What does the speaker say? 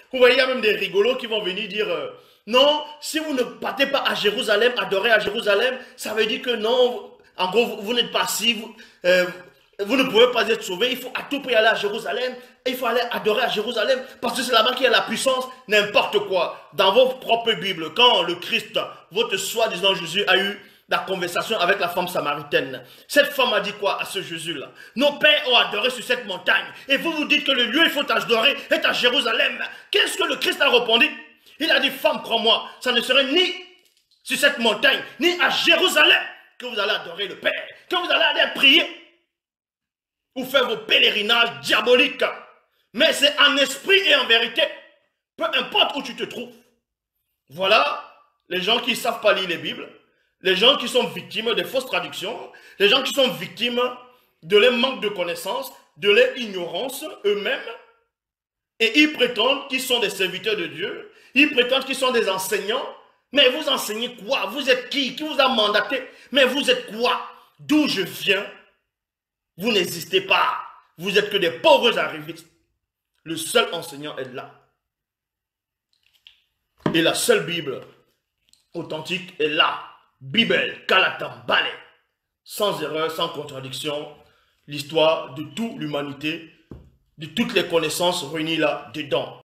Vous voyez, il y a même des rigolos qui vont venir dire non, si vous ne partez pas à Jérusalem, adorer à Jérusalem, ça veut dire que non, en gros, vous n'êtes pas si, vous ne pouvez pas être sauvé, il faut à tout prix aller à Jérusalem, et il faut aller adorer à Jérusalem, parce que c'est là-bas qu'il y a la puissance, n'importe quoi. Dans vos propres Bibles, quand le Christ, votre soi-disant Jésus, a eu la conversation avec la femme samaritaine, cette femme a dit quoi à ce Jésus-là? Nos pères ont adoré sur cette montagne, et vous vous dites que le lieu il faut adorer est à Jérusalem. Qu'est-ce que le Christ a répondu? Il a dit, femme, crois-moi, ça ne serait ni sur cette montagne, ni à Jérusalem que vous allez adorer le Père, que vous allez aller prier ou faire vos pèlerinages diaboliques. Mais c'est en esprit et en vérité, peu importe où tu te trouves. Voilà les gens qui ne savent pas lire les Bibles, les gens qui sont victimes des fausses traductions, les gens qui sont victimes de leur manque de connaissances, de leur ignorance eux-mêmes. Et ils prétendent qu'ils sont des serviteurs de Dieu, ils prétendent qu'ils sont des enseignants. Mais vous enseignez quoi? Vous êtes qui? Qui vous a mandaté? Mais vous êtes quoi? D'où je viens? Vous n'existez pas. Vous êtes que des pauvres arrivistes. Le seul enseignant est là. Et la seule Bible authentique est là. Bible, Kalatam, Balai. Sans erreur, sans contradiction. L'histoire de toute l'humanité, de toutes les connaissances réunies là-dedans.